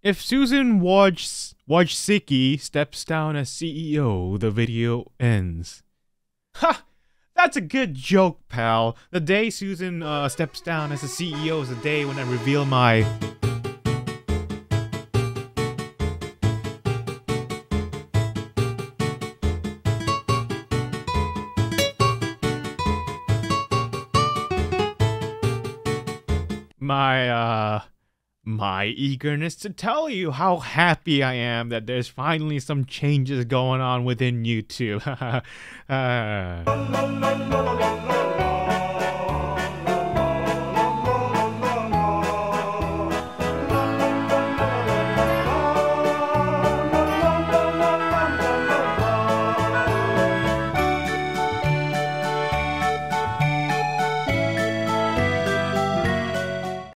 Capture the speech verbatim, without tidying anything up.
If Susan Woj Wojcicki steps down as C E O, the video ends. Ha! That's a good joke, pal. The day Susan uh, steps down as a C E O is the day when I reveal my... My, uh... my eagerness to tell you how happy I am that there's finally some changes going on within YouTube. uh...